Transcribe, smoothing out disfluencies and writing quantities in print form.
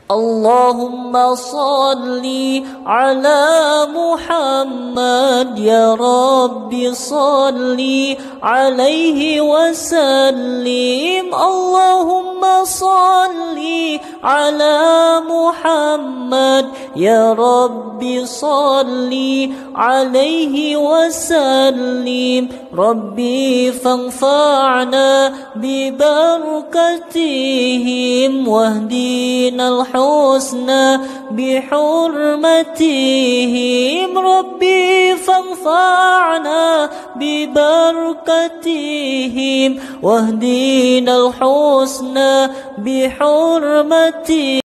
اللهم صل على محمد يا رب صل عليه وسلم. اللهم صل على محمد يا رب صل عليه وسلم. ربي فانفعنا ببركتهم واهدنا الحسنى بحرمتهم. ربي فانفعنا ببركتهم واهدنا الحسنى بحرمتهم.